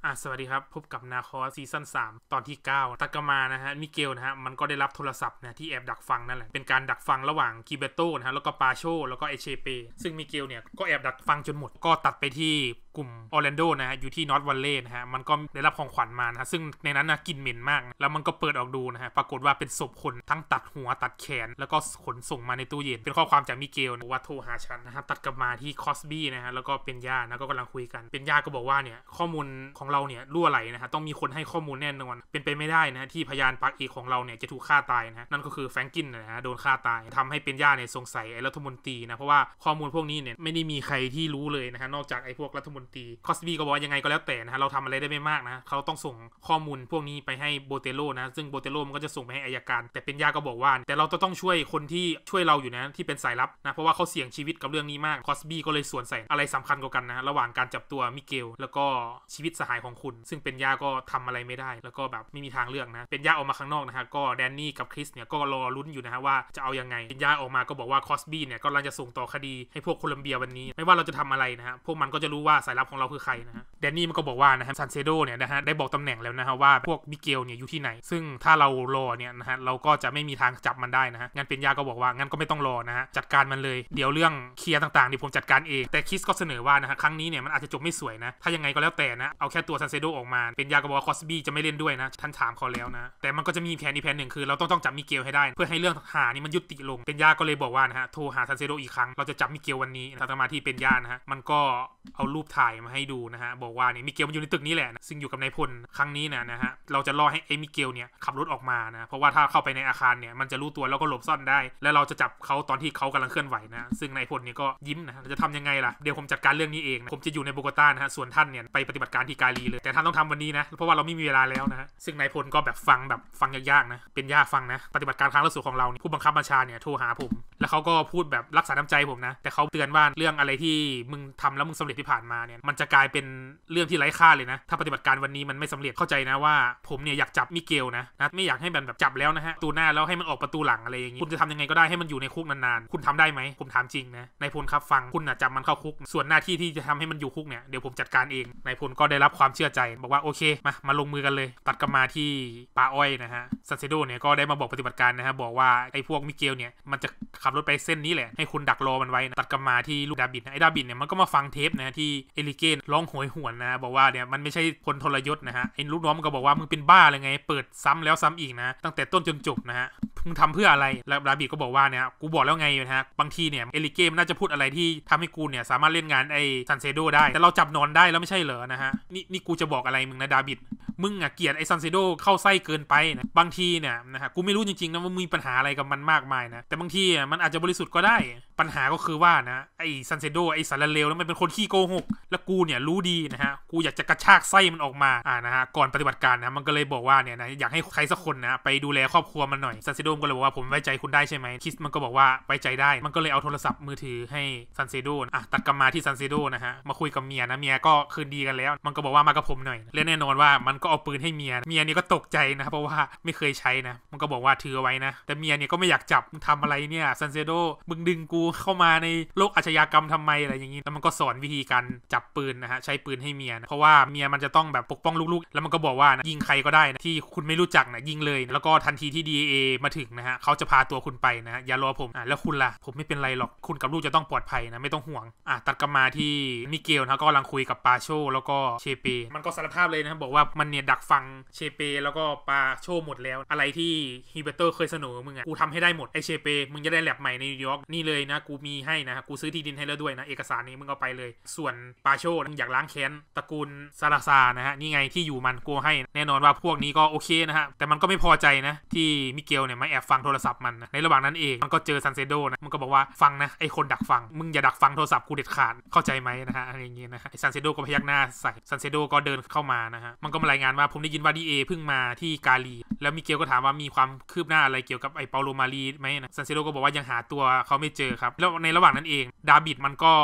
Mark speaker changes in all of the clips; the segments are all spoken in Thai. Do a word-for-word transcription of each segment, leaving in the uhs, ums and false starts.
Speaker 1: อ่ะสวัสดีครับพบกับนาคอซีซั่นสามตอนที่เก้าตากามานะฮะมิเกลนะฮะมันก็ได้รับโทรศัพท์นะที่แอบดักฟังนั่นแหละเป็นการดักฟังระหว่างกิเบโตนะฮะแล้วก็ปาโชแล้วก็เอเชเปซึ่งมิเกลเนี่ยก็แอบดักฟังจนหมดก็ตัดไปที่กลุ่มออร์แลนโดนะฮะอยู่ที่นอร์ทวัลเลย์นะฮะมันก็ได้รับของขวัญมานะฮะซึ่งในนั้นนะกลิ่นเหม็นมากแล้วมันก็เปิดออกดูนะฮะปรากฏว่าเป็นศพคนทั้งตัดหัวตัดแขนแล้วก็ขนส่งมาในตู้เย็นเป็นข้อความจากมิเกลว่าโทรหาฉันนะฮะตัดกลับมาที่คอสบี้นะฮะแล้วก็เป็นญานะก็กำลังคุยกันเป็นญาก็บอกว่าเนี่ยข้อมูลของเราเนี่ยรั่วไหลนะฮะต้องมีคนให้ข้อมูลแน่นอนเป็นไปไม่ได้นะที่พยานปากเอกของเราเนี่ยจะถูกฆ่าตายนะฮะนั่นก็คือแฟรงกินนะฮะโดนฆ่าตายทำให้เป็นญาเนี่ยสงสัยไอ้รัฐมนตรีนะเพราะว่าข้อมูลพวกนี้เนี่ยไม่ได้มีใครที่รู้เลยนะฮะนอกจากไอ้พวกรัฐมนตรีคอสบี้ก็บอกว่ายังไงก็แล้วแต่นะฮะเราทำอะไรได้ไม่มากนะเขาต้องส่งข้อมูลพวกนี้ไปให้โบเตโลนะซึ่งโบเตโลมันก็จะส่งไปให้อัยการแต่เป็นญาก็บอกว่าแต่เราต้องช่วยคนที่ช่วยเราอยู่นะที่เป็นสายลับนะเพราะว่าเขาเสี่ยงชีวิตกับเรื่องนี้มากคอสบี้ก็เลยสวนใส่อะไรสำคัญกว่ากันนะระหว่างการจับตัวมิเกลแล้วก็ชีวิตสหายของคุณซึ่งเป็นญาก็ทำอะไรไม่ได้แล้วก็แบบไม่มีทางเลือกนะเป็นญาออกมาข้างนอกนะฮะก็แดนนี่กับคริสเนี่ยก็รอลุ้นอยู่นะฮะว่าจะเอายังไงเป็นญาออกมาก็บอกว่าคอสบี้เนี่ยก็กำลังจะส่งต่อคดีให้พวกโคลัมเบียวันนี้ไม่ว่าเราจะทำอะไรนะฮะพวกมันก็จะรู้ว่าสายลับของเราคือใครนะฮะแดนนี่มันก็บอกว่านะฮะซันเซโดเนี่ยนะฮะได้บอกตำแหน่งแล้วนะฮะว่าพวกมิเกลเนี่ยอยู่ที่ไหนซึ่งถ้าเรารอเนี่ยนะฮะเราก็จะไม่มีทางจับมันได้นะฮะงั้นเป็นญาก็บอกว่างั้นก็ไม่ต้องรอนะฮะจัดการมันเลยเดี๋ยวเรื่องเคลียร์ต่างๆนี่ผมจัดการเองแต่คริสก็เสนอว่านะฮะครั้งนี้เนี่ยมันอาจจะจบไม่สวยนะถ้ายังไงก็แล้วแต่นะเอาแค่ตัวซันเซโดออกมาเป็นญาก็บอกว่าคอสบี้จะไม่เล่นด้วยนะท่านถามเขาแล้วนะแต่มันก็จะมีแผนอีกแผนหนึ่งคือเราต้องต้องจับมิเกลให้ได้เพื่อให้เรื่องหานี่มันยุติลงเป็นญาก็เลยบอกว่านะฮะโทรหาซันเซโดอีกครั้งเราจะจับมิเกลวันนี้ตามมาที่เป็นญานะฮะมันก็เอารูปถ่ายมาให้ดูนะฮะบอกว่าเนี่ยมิเกลมันอยู่ในตึกนี้แหละซึ่งอยู่กับนายพลครั้งนี้นะนะฮะเราจะรอให้เอมิเกลเนี่ยขับรถออกมานะเพราะว่าถ้าเข้าไปในอาคารเนี่ยมันจะรู้ตัวแล้วก็หลบซ่อนได้แล้วเราจะจับเขาตอนที่เขากำลังเคลื่อนไหวนะซึ่งนายพลเนี่ยก็ยิ้มนะเราจะทำยังไงล่ะเดี๋ยวผมจัดการเรื่องนี้เองนะผมจะอยู่ในโบโกตานะฮะส่วนท่านเนี่ยไปปฏิบัติการที่กาลีเลยแต่ท่านต้องทำวันนี้นะเพราะว่าเราไม่มีเวลาแล้วนะฮะซึ่งนายพลก็แบบฟังแบบฟังยากๆนะเป็นยากฟังนะปฏิบัติการครั้งล่าสุดของเราผู้บังคับบัญชาเนี่ยโทรหาผมแล้วเขาก็พูดแบบรักษาน้ำใจผมนะแต่เขาเตือนว่าเรื่องอะไรที่มึงทำแล้วมึงสำเร็จที่ผ่านมาเนี่ยมันจะกลายเป็นเรื่องที่ไร้ค่าเลยนะถ้าปฏิบัติการวันนี้มันไม่สำเร็จเข้าใจนะว่าผมเนี่ยอยากจับมิเกลนะนะไม่อยากให้มันแบบจับแล้วนะฮะประตูหน้าแล้วให้มันออกประตูหลังอะไรอย่างงี้คุณจะทำยังไงก็ได้ให้มันอยู่ในคุกนานๆคุณทำได้ไหมผมถามจริงนะนายพลครับฟังคุณนะจับมันเข้าคุกส่วนหน้าที่ที่จะทำให้มันอยู่คุกเนี่ยเดี๋ยวผมจัดการเองนายพลก็ได้รับความเชื่อใจบอกว่าโอเคมามาลงมือกันเลยตัดกลับมาที่ป่าอ้อยนะฮะซันเซโดเนี่ยก็ได้มาบอกปฏิบัติการนะฮะบอกว่าไอ้พวกมิเกลเนี่ยมันจะขับรถไปเส้นนี้แหละให้คุณดักรอมันไว้นะตัดกลับมาที่ลูกดาบิดนะไอ้ดาบิดเนี่ยมันก็มาฟังเทปนะที่เอลิเกนร้องโหยหวนนะบอกว่าเนี่ยมันไม่ใช่คนทรยศนะฮะไอ้ลูกน้องมันก็บอกว่ามึงเป็นบ้าเลยไงเปิดซ้ำแล้วซ้ำอีกนะตั้งแต่ต้นจนจบนะฮะมึงทำเพื่ออะไรแล้วดาบิดก็บอกว่าเนี่ยกูบอกแล้วไงนะฮะบางทีเนี่ยเอลิเกนน่าจะพูดอะไรที่ทำให้กูเนี่ยสามารถเล่นงานไอ้ซันเซโดได้แต่เราจับนอนได้แล้วไม่ใช่เหรอนะฮะนี่นี่กูจะบอกอะไรมึงนะดาบิดมึงอะเกลียดไอ้ซันเซโดเข้าไส้เกินไปนะบางทีเนี่ยนะฮะกูไม่รู้จริงๆนะว่ามีปัญหาอะไรกับมันมากมายนะแต่บางทีมันอาจจะบริสุทธิ์ก็ได้ปัญหาก็คือว่านะไอ้ซันเซโดไอ้สารเลวแล้วมันเป็นคนขี้โกหกแล้วกูเนี่ยรู้ดีนะฮะกูอยากจะกระชากไส้มันออกมาอ่านะฮะก่อนปฏิบัติการนะมันก็เลยบอกว่าเนี่ยนะอยากให้ใครสักคนนะไปดูแลครอบครัวมันหน่อยซันเซโดก็เลยบอกว่าผมไว้ใจคุณได้ใช่ไหมคิสมันก็บอกว่าไว้ใจได้มันก็เลยเอาโทรศัพท์มือถือให้ซันเซโดอ่ะตัดกลับมาที่ซันเซโดนะฮะมาคุยกับเมียนะเมียก็คืนดีกันแล้วมันก็บอกว่ามากับผมหน่อยและแน่นอนว่ามันก็เอาปืนให้เมียเมียนี่ก็ตกใจนะเพราะว่าไม่เคยใช้นะมันก็บอกว่าถือเอาไว้นะแต่เมียเนี่ยก็ไม่อยากจับมึงทำอะไรเนี่ยซันเซโดมึงดึงกูเข้ามาในโลกอาชญากรรมทำไมอะไรอย่างนี้แล้วมันก็สอนวิธีการจับปืนนะฮะใช้ปืนให้เมียนะเพราะว่าเมียมันจะต้องแบบปกป้องลูกๆแล้วมันก็บอกว่านะยิงใครก็ได้นะที่คุณไม่รู้จักนะยิงเลยแล้วก็ทันทีที่ ดี เอ มาถึงนะฮะเขาจะพาตัวคุณไปนะฮะอย่ารอผมอ่ะแล้วคุณล่ะผมไม่เป็นไรหรอกคุณกับลูกจะต้องปลอดภัยนะไม่ต้องห่วงอ่ะตัดกลับมาที่มิเกลนะก็กำลังคุยกับปาโชแล้วก็เชเปมันก็สารภาพเลยนะบอกว่ามันเนี่ยดักฟังเชเปแล้วก็ปาโชหมดแล้วอะไรที่ฮิเบเตอร์เคยเสนอมึงอ่ะกูทำให้ได้หมดไอเชเปมึงจะได้แลบใหม่ในนิวยอร์กนี่เลยนะกูมีให้นะกูซื้อที่ดินให้แล้วด้วยนะเอกสารนี้มึงเอาไปเลยส่วนปาโชมึงอยากล้างแค้นตระกูลซาลาซานะฮะนี่ไงที่อยู่มันกูให้แน่นอนว่าพวกนี้ก็โอเคนะฮะแต่มันก็ไม่พอใจนะที่มิเกลเนี่ยมาแอบฟังโทรศัพท์มันนะในระหว่างนั้นเองมันก็เจอซันเซโดนะมันก็บอกว่าฟังนะไอคนดักฟังมึงอย่าดักฟังโทรศัพท์กูเด็ดขาดเข้าใจไหมนะฮะอะไรอย่างเงี้ยนะฮะไอซันเซโดก็พยักหน้าใส่ซันเซโดก็เดินเข้ามานะฮะมันก็มารายงานว่าผมได้ยินว่าดีเอเพิ่งมาที่กาลีแล้วมิเกลก็ถามว่ามีความคืบหน้าอะไรเกี่ยวกับไอเปาโลมารีไหมนะซันเซโดก็บอกว่ายังหาตัวเขาไม่เจอครับแล้วในระหว่างนั้นเองดาบิดมันก็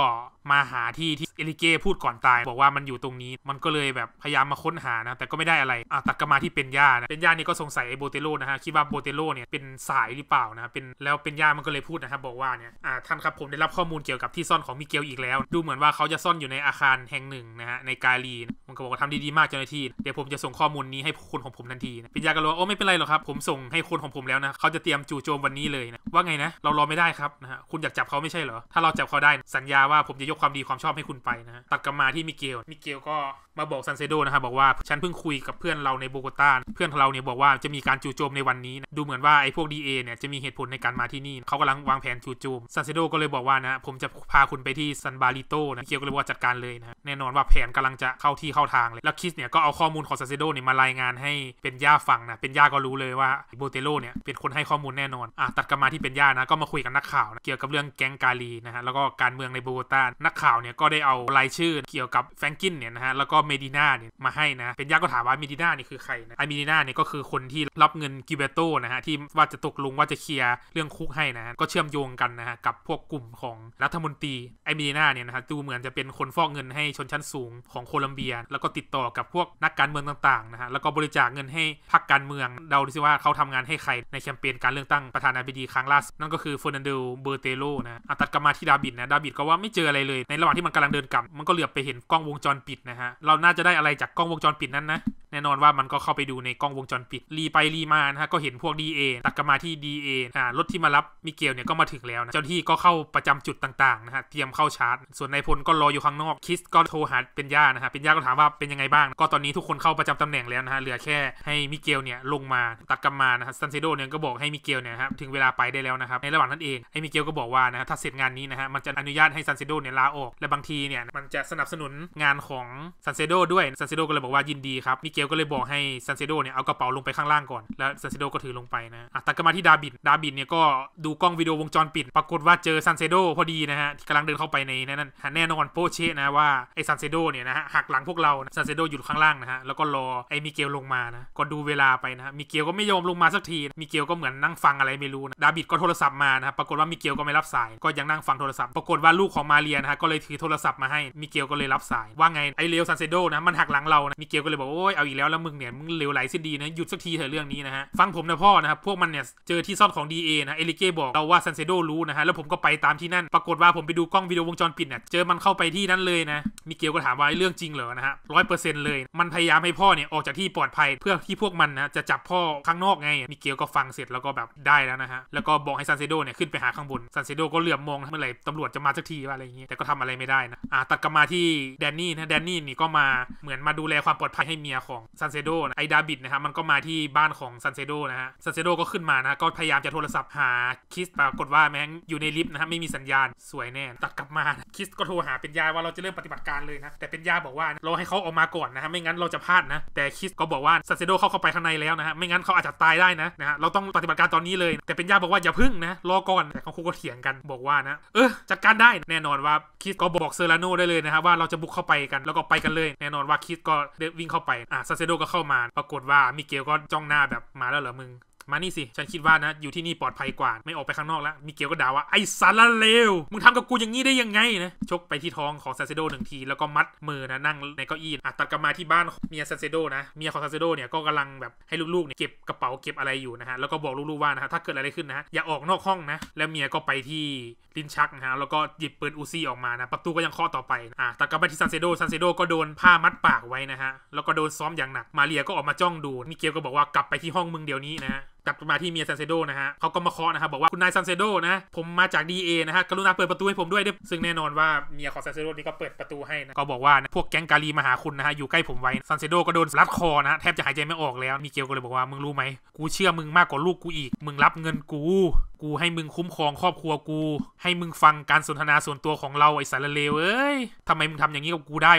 Speaker 1: มาหาที่ที่เอลิเก้พูดก่อนตายบอกว่ามันอยู่ตรงนี้มันก็เลยแบบพยายามมาค้นหานะแต่ก็ไม่ได้อะไรอ่ะตัดกลับมาที่เป็นย่านะเป็นย่านี่ก็สงสัยไอ้โบเตโลนะฮะคิดว่าโบเตโลเนี่ยเป็นสายหรือเปล่านะเป็นแล้วเป็นย่ามันก็เลยพูดนะครับบอกว่าเนี่ยอ่าท่านครับผมได้รับข้อมูลเกี่ยวกับที่ซ่อนของมิเกลอีกแล้วดูเหมือนว่าเขาจะซ่อนอยู่ในอาคารแห่งหนึ่งนะฮะในกาลีมันก็บอกว่าทำดีๆมากเจ้าหน้าที่เดี๋ยวผมจะส่งข้อมูลนี้ให้คนของผมทันทีนะเป็นย่าก็เลยว่าโอ้ไม่เป็นไรหรอกครับผมส่งให้คนของผมแล้วนะเขาจะเตรียมจู่โจมวันนี้เลยนะว่าไงนะเรารอไม่ได้ครับนะฮะคุณอยากจับเขาไม่ใช่เหรอถ้าเราจับเขาได้สัญญาว่าผมจะยกความดีความชอบให้คุณไปนะฮะตัดกลับมาที่มิเกลมิเกลก็มาบอกซันเซโดนะครับบอกว่าฉันเพิ่งคุยกับเพื่อนเราในโบโกตาเพื่อนเราเนี่ยบอกว่าจะมีการจู่โจมในวันนี้นะดูเหมือนว่าไอ้พวก ดี เอ เนี่ยจะมีเหตุผลในการมาที่นี่เขากำลังวางแผนจู่โจมซันเซโดก็เลยบอกว่านะผมจะพาคุณไปที่ซันบาริโตนะมิเกลก็เลยว่าจัดการเลยนะแน่นอนว่าแผนกำลังจะเข้าที่เข้าทางเลยแล้วคิสเนี่ยก็เอาข้อมูลของซันเซโดเนี่ยมารายงานให้เป็นย่าฟังนะเป็นย่าก็รู้เลยว่าโบเตโลเนี่ยเป็นคนให้ข้อมูลแน่นอนอ่ะตัดกลับมาที่เป็นย่านะก็มาคุยกับนักข่าวนะเกี่ยวกับเรื่องแก๊งกาลีนะฮะแล้วก็การเมืองในโบโกตานักข่าวเนี่ยก็ได้เอารายชื่อเกี่ยวกับแฟรงกินเนี่ยนะฮะแล้วก็เมดิน่าเนี่ยมาให้นะเป็นย่าก็ถามว่าเมดิน่านี่คือใครนะไอเมดิน่าเนี่ยก็คือคนที่รับเงินกิเบโตนะฮะที่ว่าจะตกลงว่าจะเคลียร์เรื่องคุกให้นะฮะก็เชื่อมโยงกันนะฮะกับพวกกลุ่มของรัฐมนตรีไอเมดิน่าเนี่ยนะฮะดูเหมือนจะเป็นคนฟอกเงินให้ชนชั้นสูงของโคลัมเบียแล้วก็ติดต่อกับพวกนักการเมืองต่างๆนะฮะแล้วก็บริจาคเงินให้พรรคการเมืองเดาดูสิว่าเขาทำงานให้ใครในแคมเปญการเลือกตั้งประธานาธิบดีครั้งล่าสุดนั่นก็คือเฟอร์นันโดเบอร์เตโลนะตัดกลับมาที่ดาบิดนะดาบิดก็ว่าไม่เจออะไรเลยในระหว่างที่มันกำลังเดินกลับมันก็เหลือบไปเห็นกล้องวงจรปิดนะฮะเราน่าจะได้อะไรจากกล้องวงจรปิดนั้นนะแน่นอนว่ามันก็เข้าไปดูในกล้องวงจรปิดรีไปรีมานะฮะก็เห็นพวก ดี เอ ตัดกลับมาที่ ดี เอ อ่ารถที่มารับมิเกลเนี่ยก็มาถึงแล้วนะเจ้าหน้าที่ก็เข้าประจำจุดต่างๆนะฮะเตรียมเข้าชาร์จส่วนนายพลก็รออยู่ข้างนอกคิสก็โทรหาเป็นย่านะฮะเป็นย่าก็ถามว่าเป็นยังไงบ้างก็ตอนนี้ทุกคนเข้าประจำตำแหน่งแล้วนะฮะเหลือแค่ให้มิเกลเนี่ยลงมาตัดกลับมานะฮะซันเซโดเนี่ยก็บอกให้มิเกลเนี่ยครับถึงเวลาไปได้แล้วนะครับในระหว่างนั้นเองไอ้มิเกลก็บอกว่านะถ้าเสร็จงานนี้นะฮะมันจะอนุญาตให้ซันเซโดเนี่ยลาออกและบางทีเนี่ยมันจะสนับสนุนงานของซันเซโดด้วยซันเซโดก็เลยบอกว่ายินดีครับมิเกลก็เลยบอกให้ซันเซโดเนี่ยเอากระเป๋าลงไปข้างล่างก่อนแล้วซันเซโดก็ถือลงไปนะอ่ะตัดกลับมาที่ดาบิดดาบิดเนี่ยก็ดูกล้องวิดีโอวงจรปิดปรากฏว่าเจอซันเซโดพอดีนะฮะที่กำลังเดินเข้าไปในนั้นแน่นอนโปเช่นะว่าไอ้ซันเซโดเนี่ยนะฮะหักหลังพวกเราซันเซโดอยู่ข้างล่างนะฮะแล้วก็รอไอ้มิเกลลงมานะก็ดูเวลาไปนะฮะมิเกลก็ไม่ยอมลงมาสักทีมิเกลก็เหมือนนั่งฟังอะไรไม่รู้นะดาบิดก็โทรศัพท์มานะปรากฏว่ามิเกลก็ไม่รับสายก็ยังนั่งฟังโทรศัพท์ปรากฏว่าลูกของมาเรียนะฮะก็เลยถือโทรศัพท์มาให้มิเกลก็เลยรับสายว่าไงไอ้เลวซันเซโดนะมันหักหลังเรานะมิเกลก็เลยบอกโอ้ยเอาอีกแล้วแล้วมึงเนี่ยมึงเลวไหลสิ้นดีนะหยุดสักทีเถอะเรื่องนี้นะฮะฟังผมนะพ่อนะครับพวกมันเนี่ยเจอที่ซ่อนของ ดี เอ นะเอลิเก้บอกเราว่าซันเซโดรู้นะฮะแล้วผมก็ไปตามที่นั่นปรากฏว่าผมไปดูกล้องวิดีโอวงจรปิดเนี่ยเจอมันเข้าไปที่นั่นเลยนะมิเกลก็ถามว่าเรื่องจริงเหรอนะฮะ ร้อยเปอร์เซ็นต์ เลยมันพยายามให้พ่อเนี่ยออกจากที่ปลอดภัยเพื่อที่พวกมันนะจะจับพ่อข้างนอกไงมิเกลก็ฟังเสร็จแล้วก็แบบได้แล้วนะฮะแล้วก็บอกให้ซันเซโดเนี่ยขึ้นไปหาข้างบนซันเซโดก็เหลือบมองเมื่อไหร่ตำรวจจะมาสักทีว่าอะไรอย่างงี้แต่ก็ทำอะไรไม่ได้นะอ่ะตัดกลับมาที่แดนนี่นะแดนนี่นี่ก็มาเหมือนมาดูแลความปลอดภัยให้เมียของซันเซโดนะไอ้ดาบิดนะฮะมันก็มาที่บ้านของซันเซโดนะฮะซันเซโดก็ขึ้นมานะก็พยายามจะโทรศัพท์หาคิสปรากฏว่าแม่งอยู่ในลิฟต์นะฮะไม่มีสัญญาณสวยแน่ตัดกลับมาคิสก็โทรหาเป็นยาว่าเราจะเริ่มปฏิบัติการเลยนะแต่เป็นยาบอกว่าเราให้เขาออกมาก่อนนะฮะไม่งั้นเราจะพลาดนะแต่คิสก็บอกว่าซันเซโดเข้าเข้าไปข้างในแล้วนะฮะไม่งั้นเขาอาจจะตายได้นะนะฮะเราต้องปฏิบัติการตอนนี้เลยแต่เป็นยาบอกว่าอย่าพึ่งนะรอก่อนแต่เขาคู่ก็เถียงกันบอกว่านะเออจัดการได้แน่นอนว่าคิสก็บอกเซอร์ราโนได้เลยนะฮะว่าเราจะบุกเข้าไปกันแล้วก็ไปกันเลยแน่นอนว่าคิสก็วิ่งเข้าไปอ่ะซันเซโดก็เข้ามาปรากฏว่ามิเกลก็จ้องหน้าแบบมาแล้วเหรอมึงมานี่สิฉันคิดว่านะอยู่ที่นี่ปลอดภัยกว่าไม่ออกไปข้างนอกแล้วมิเกลก็ด่าว่าไอ้สารเลวมึงทำกับกูอย่างนี้ได้ยังไงนะชกไปที่ท้องของซันเซโดหนึ่งทีแล้วก็มัดมือนะนั่งในเก้าอี้อ่ะตัดกลับมาที่บ้านเมียซันเซโดนะเมียของซันเซโดเนี่ยก็กำลังแบบให้ลูกๆเนี่ยเก็บกระเป๋าเก็บอะไรอยู่นะฮะแล้วก็บอกลูกๆว่านะฮะถ้าเกิดอะไรขึ้นนะฮะอย่าออกนอกห้องนะแล้วเมียก็ไปที่ลิ้นชักนะฮะแล้วก็หยิบปืนอูซี่ออกมานะประตูก็ยังเคาะต่อไปอ่ะตัดกลับมาที่ซันเซโดซันเซโดก็โดนผ้ามัดปากไว้นะฮะแล้วก็โดนซ้อมอย่างหนักมาเรียก็ออกมาจ้องดูมิเกลก็บอกว่ากลับไปที่ห้องมึงเดี๋ยวนี้นะฮะกลับมาที่เมียซันเซโดนะฮะเขาก็มาเคาะนะครับบอกว่าคุณนายซันเซโดนะผมมาจาก ดี เอ นะฮะกรุณาเปิดประตูให้ผมด้วยด้วยซึ่งแน่นอนว่าเมียของซันเซโดนี่ก็เปิดประตูให้นะก็บอกว่านะพวกแก๊งกาลีมาหาคุณนะฮะอยู่ใกล้ผมไว้ซันเซโดก็โดนรัดคอนะแทบจะหายใจไม่ออกแล้วมิเกลก็เลยบอกว่ามึงรู้ไหมกูเชื่อมึงมากกว่าลูกกูอีกมึงรับเงินกูกูให้มึงคุ้มครองครอบครัวกูให้มึงฟังการสนทนาส่วนตัวของเราไอ้สารเลวเอ้ยทำไมมึงทำอย่างนี้กับกูได้วะ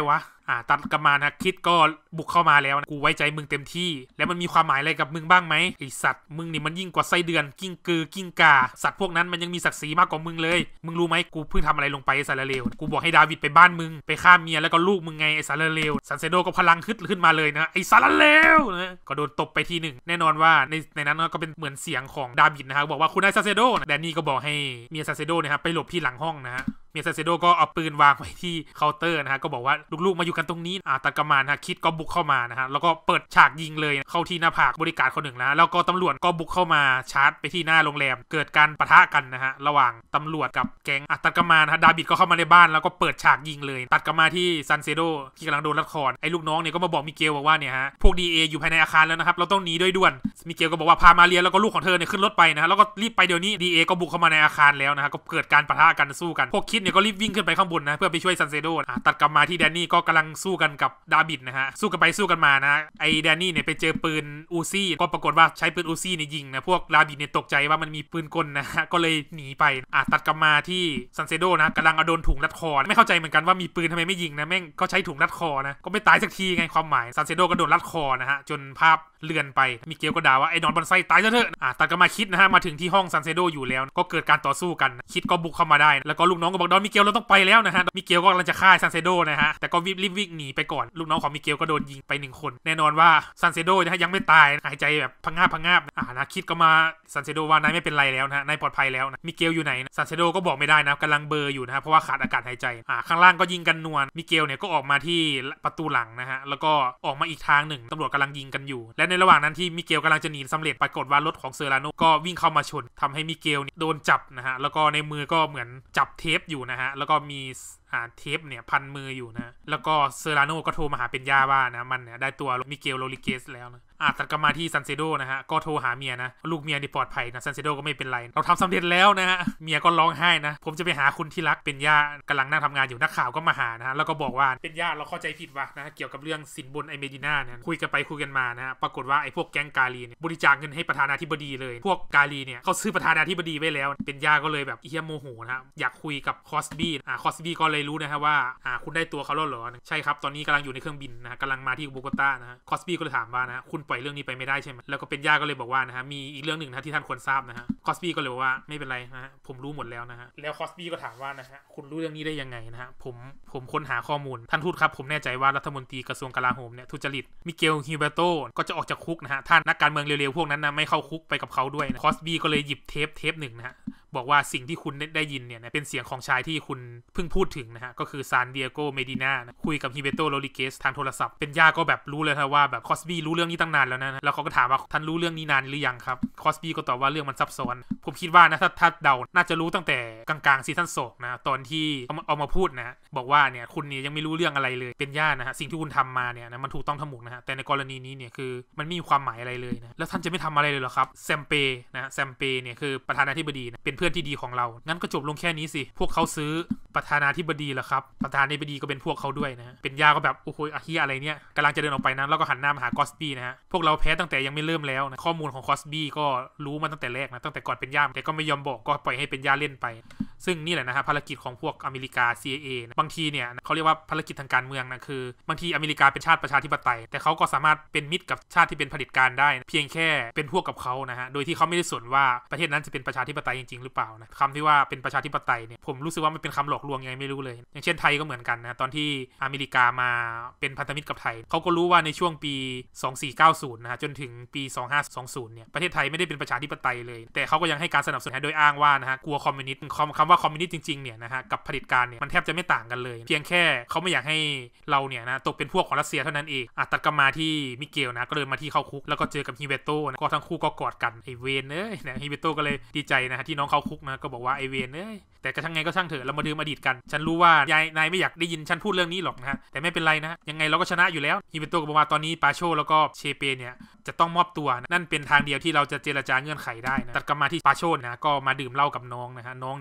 Speaker 1: อ่าตัดกลับมานะคิดก็บุกเข้ามาแล้วกูไว้ใจมึงเต็มที่แล้วมันมีความหมายอะไรกับมึงบ้างไหมไอสัตว์มึงนี่มันยิ่งกว่าไส้เดือนกิ้งกือกิ้งกาสัตว์พวกนั้นมันยังมีศักดิ์ศรีมากกว่ามึงเลยมึงรู้ไหมกูเพิ่งทำอะไรลงไปไอสารเลวกูบอกให้ดาวิดไปบ้านมึงไปฆ่าเมียแล้วก็ลูกมึงไงไอสารเลวซันเซโดก็พลังขึ้นขึ้นมาเลยนะไอสารเลวนะก็โดนตบไปทีหนึ่งแน่นอนว่าในในนั้นก็เป็นเหมือนเสียงของดาวิดนะครับบอกว่าคุณนายซันเซโดแดนนี่ก็บอกให้เมียซันเซโดนะครับไปหลบที่หลังห้องนะฮะเมียซันเซโดก็เอาปืนวางไว้ที่เคาน์เตอร์นะฮะก็บอกว่าลูกๆมาอยู่กันตรงนี้อ่าตัดกระมานะฮะคิดก็บุกเข้ามานะฮะแล้วก็เปิดฉากยิงเลยเข้าที่หน้าผากบริการคนหนึ่งนะแล้วก็ตำรวจก็บุกเข้ามาชาร์จไปที่หน้าโรงแรมเกิดการปะทะกันนะฮะระหว่างตำรวจกับแก๊งอ่ะตัดกระมานะฮะดาวิดก็เข้ามาในบ้านแล้วก็เปิดฉากยิงเลยตัดกระมาที่ซันเซโดที่กำลังโดนลัดคอไอ้ลูกน้องเนี่ยก็มาบอกมิเกลบอกว่าเนี่ยฮะพวก ดี เอ อยู่ภายในอาคารแล้วนะครับเราต้องหนีด้วยด่วนมิเกลก็บอกว่าพามาเรียแล้วก็ลูกของเธอเนี่ยขึ้นรถไปนะฮะแล้วก็รีบไปเดี๋ยวนี้ ดี เอ ก็บุกเข้ามาในอาคารแล้วนะฮะก็เกิดการปะทะกันสู้กันพวกคิดเนี่ยก็รีบวิ่งขึ้นไปข้างบนนะเพื่อไปช่วยซันเซโดตัดกลับมาที่แดนนี่ก็กำลังสู้กันกับดาวิดนะฮะสู้กันไปสู้กันมานะไอ้แดนนี่เนี่ยไปเจอปืนอูซี่ก็ปรากฏว่าใช้ปืนอูซี่เนี่ยยิงนะพวกดาวิดเนี่ยตกใจว่ามันมีปืนกลนะฮะก็เลยหนีไปอ่ะตัดกลับมาที่ซันเซโดนะกำลังเอาโดนถุงรัดคอไม่เข้าใจเหมือนกันว่ามีปืนทำไมไม่ยิงนะแม่งก็ใช้ถุงรัดคอนะก็ไม่ตายสักทีไงความหมายซันเซโดก็โดนรัดคอนะฮะจนภาพเลือนไปมิเกลก็ด่าว่าไอ้นอนบอนไซตายซะเถอะอ่ะตัดกลับมาคิดนะฮะมาถึงที่ห้องซันเซโดอยู่แล้วก็เกิดการต่อสู้กันคิดก็บุกเข้ามาได้แล้วก็ลูกน้องก็บอกดอนมิเกลเราต้องไปแล้วนะฮะมิเกลก็กำลังจะฆ่าซันเซโดนะฮะแต่ก็รีบรีบวิ่งหนีไปก่อนลูกน้องของมิเกลก็โดนยิงไปหนึ่งคนแน่นอนว่าซันเซโดนะฮะยังไม่ตายหายใจแบบพังงาบพังงาบอ่านะคิดก็มาซันเซโดว่านายไม่เป็นไรแล้วนะฮะนายปลอดภัยแล้วนะมิเกลอยู่ไหนซันเซโดก็บอกไม่ได้นะกำลังเบลออยู่นะฮะเพราะว่าขาดอากาศหายใจอ่าข้างล่างก็ยิงกันนวลมิเกลเนี่ยก็ออกมาที่ประตูหลังนะฮะแล้วก็ออกมาอีกทางหนึ่งตำรวจกำลังยิงกันอยู่และในระหว่างนั้นที่มิเกลกำลังจะหนีสำเร็จปรากฏว่ารถของเซอราโนก็วิ่งเข้ามาชนทำให้มิเกลโดนจับนะฮะแล้วก็ในมือก็เหมือนจับเทปอยู่นะฮะแล้วก็มีเทปเนี่ยพันมืออยู่นะแล้วก็เซอราโนก็โทรมาหาเป็นย่าว่านะมันเนี่ยได้ตัวมิเกลโรลิเกสแล้วนะอ่ะตัดกลับมาที่ซันเซโดนะฮะก็โทรหาเมียนะลูกเมียนี่ปลอดภัยนะซันเซโดก็ไม่เป็นไรเราทำสำเร็จแล้วนะฮะเมียก็ร้องไห้นะผมจะไปหาคุณที่รักเป็นย่ากำลังนั่งทำงานอยู่นักข่าวก็มาหานะฮะแล้วก็บอกว่าเป็นย่าเราเข้าใจผิดว่ะนะเกี่ยวกับเรื่องสินบนไอเมดิน่าเนี่ยคุยกันไปคุยกันมานะฮะปรากฏว่าไอพวกแก๊งกาลีเนี่ยบริจาคเงินให้ประธานาธิบดีเลยพวกกาลีเนี่ยเขาซื้อประธานาธิบดีไว้แล้วเป็นย่าก็เลยแบบเฮียโมโหนะอยากคุยกับคอสบี้อ่าคอสบี้ก็เลยรู้นะฮะว่าอ่าคุณได้ตัวเขาแล้วเหรอใช่ครับตอนนี้กำลังอยู่ในเครื่องบินนะฮะกำลังมาที่โบโกตานะฮะคอสบี้ก็เลยถามว่านะคุณปล่อยเรื่องนี้ไปไม่ได้ใช่ไหมแล้วก็เป็นย่าก็เลยบอกว่านะฮะมีอีกเรื่องหนึ่งนะที่ท่านควรทราบนะฮะคอสบี้ก็เลยบอกว่าไม่เป็นไรนะฮะผมรู้หมดแล้วนะฮะแล้วคอสบี้ก็ถามว่านะฮะคุณรู้เรื่องนี้ได้ยังไงนะฮะผมผมค้นหาข้อมูลท่านทูตครับผมแน่ใจว่ารัฐมนตรีกระทรวงกลาโหมเนี่ยทุจริตมิเกลฮิวเบโตก็จะออกจากคุกนะฮะท่านนักการเมืองเร็วๆพวกนั้นนะไม่เข้าคุกไปกับเขาด้วยนะคอสบี้ก็เลยหยิบเทปเทปหนึ่งนะฮะบอกว่าสิ่งที่คุณได้ยินเนี่ยเป็นเสียงของชายที่คุณเพิ่งพูดถึงนะฮะก็คือซานเดียโกเมดิน่าคุยกับฮิเบโตโรลิเกสทางโทรศัพท์เป็นย่าก็แบบรู้เลยครับว่าแบบคอสบี้รู้เรื่องนี้ตั้งนานแล้วนะแล้วเขาก็ถามว่าท่านรู้เรื่องนี้นานหรือยังครับคอสบี้ก็ตอบว่าเรื่องมันซับซ้อนผมคิดว่านะถ้าถ้าเดาน่าจะรู้ตั้งแต่กลางๆซีซั่นสองนะตอนที่เอามาเอามาพูดนะบอกว่าเนี่ยคุณเนี่ยยังไม่รู้เรื่องอะไรเลยเป็นย่านะฮะสิ่งที่คุณทำมาเนี่ยนะมันถูกต้องทั้งหมดนะฮะแต่ในกรณีนี้เนี่ยคือมันไม่มีความหมายอะไรเลยนะแล้วท่านจะไม่ทำอะไรเลยเหรอครับแซมเปนะแซมเปเนี่ยคือประธานาธิบดีนะเป็นเพื่อนที่ดีของเรางั้นก็จบลงแค่นี้สิพวกเขาซื้อประธานาธิบดีเหรอครับประธานาธิบดีก็เป็นพวกเขาด้วยนะเป็นย่าก็แบบโอ้โหอะเฮียอะไรเนี่ยกำลังจะเดินออกไปนะแล้วก็หันหน้ามาหาคอสบี้นะฮะพวกเราแพ้ตั้งแต่ยังไม่เริ่มแล้วนะข้อมูลของคอสบี้ก็รู้มาตั้งแต่แรกนะตั้งแต่ก่อนเป็นย่าแต่ก็ไม่ยอมบอกก็ปล่อยให้เป็นย่าเล่นไปซึ่งนี่แหละนะฮะภารกิจของพวกอเมริกา ซี ไอ เอ นะบางทีเนี่ยเขาเรียกว่าภารกิจทางการเมืองนะคือบางทีอเมริกาเป็นชาติประชาธิปไตยแต่เขาก็สามารถเป็นมิตรกับชาติที่เป็นเผด็จการได้เพียงแค่เป็นพวกกับเขานะฮะโดยที่เขาไม่ได้สนว่าประเทศนั้นจะเป็นประชาธิปไตยจริงๆหรือเปล่านะคำที่ว่าเป็นประชาธิปไตยเนี่ยผมรู้สึกว่ามันเป็นคำหลอกลวงยังไงไม่รู้เลยอย่างเช่นไทยก็เหมือนกันนะตอนที่อเมริกามาเป็นพันธมิตรกับไทยเขาก็รู้ว่าในช่วงปีสองพันสี่ร้อยเก้าสิบนะฮะจนถึงปีสองพันห้าร้อยยี่สิบเนี่ยประเทศไทยไม่ได้เป็นประชาธิปไตยเลยแต่เขาก็ยังให้การสนับสนุนโดยอ้างว่านะฮะกลัวคอมมิวนิสต์คำว่าคอมมิวนิสต์จริงๆเนี่ยนะฮะกับเผด็จการเนี่ยมันแทบจะไม่ต่างกันเลยเพียงแค่เขาไม่อยากให้เราเนี่ยนะตกเป็นพวกของรัสเซียเท่านั้นเองอ่ะตัดกลับมาที่มิเกลนะก็เดินมาที่เข้าคุกแล้วก็เจอกับฮิเบโตนะก็ทั้งคู่ก็กอดกันไอเวนเอ้ยนะฮิเบโตก็เลยดีใจนะฮะที่น้องเข้าคุกนะก็บอกว่าไอเวนเอ้ยแต่ก็ทั้งไงก็ช่างเถอะเรามาดื่มอดีตกันฉันรู้ว่ายายนายไม่อยากได้ยินฉันพูดเรื่องนี้หรอกนะฮะแต่ไม่เป็นไรนะยังไงเราก็ชนะอยู่แล้วฮิเบโตก็บอกว่าตอนนี้ปาโชแล้วก็เชเปเนี่ยจะต้องมอบตัวนั่นเป็นทางเดียวที่เราจะเจรจาเงื่อนไขได้นะตัดกลับมาที่ปาโชนะก็มาดื่มเหล้ากับน้องนะฮะน้องเนี่ยโดนยิง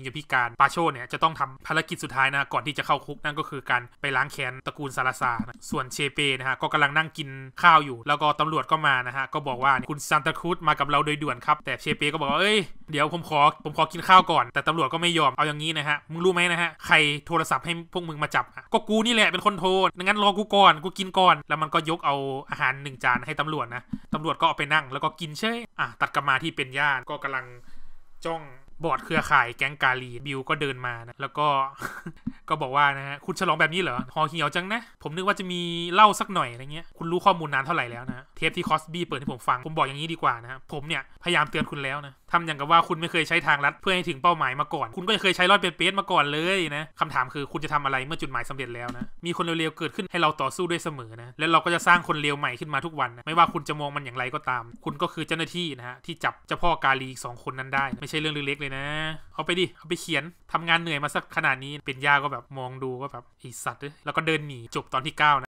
Speaker 1: จนพิการปาโชเนี่ยจะต้องทำภารกิจสุดท้ายนะก่อนที่จะเข้าคุกนั่นก็คือการไปล้างแค้นตระกูลซาลาซานะส่วนเชเปนะฮะก็กำลังนั่งกินข้าวอยู่แล้วก็ตำรวจก็มานะฮะก็บอกว่าคุณซานตาครูซมากับเราโดยด่วนครับแต่เชเปก็บอกว่าเอ้ยเดี๋ยวผมขอผมขอกินข้าวก่อนแต่ตำรวจก็ไม่ยอมเอาอย่างนี้นะฮะมึงรู้ไหมนะฮะใครโทรศัพท์ให้พวกมึงมาจับก็กูนี่แหละเป็นคนโทรงั้นรอกูก่อนกูกินก่อนแล้วมันก็ยกเอาอาหารหนึ่งจานให้ตำรวจนะตำรวจก็เอาไปนั่งแล้วก็กินเช่อ่ะตัดกลับมาที่เป็นญาติก็กำลังจ้องบอร์ดเครือข่ายแก๊งกาลีบิวก็เดินมานะแล้วก็ ก็บอกว่านะฮะคุณฉลองแบบนี้เหรอหอเหี่ยวจังนะผมนึกว่าจะมีเหล้าสักหน่อยอะไรเงี้ยคุณรู้ข้อมูลนานเท่าไหร่แล้วนะเทปที่คอสบี้เปิดให้ผมฟังผมบอกอย่างนี้ดีกว่านะผมเนี่ยพยายามเตือนคุณแล้วนะทำอย่างกับว่าคุณไม่เคยใช้ทางลัดเพื่อให้ถึงเป้าหมายมาก่อนคุณก็เคยใช้รอดเป็นเป๊ะมาก่อนเลยนะคำถามคือคุณจะทำอะไรเมื่อจุดหมายสำเร็จแล้วนะมีคนเร็วๆเกิดขึ้นให้เราต่อสู้ด้วยเสมอนะและเราก็จะสร้างคนเลวใหม่ขึ้นมาทุกวันนะไม่ว่าคุณจะมองมันอย่างไรก็ตามคุณก็คือเจ้าหน้าที่นะฮะที่จับเจ้าพ่อกาลีสองคนนั้นได้ไม่ใช่เรื่องเล็กๆเลยนะเอาไปดิเอาไปเขียนทำงานเหนื่อยมาสักขนาดนี้เป็นย่าก็แบบมองดูก็แบบไอสัตว์แล้วก็เดินหนีจบตอนที่เก้า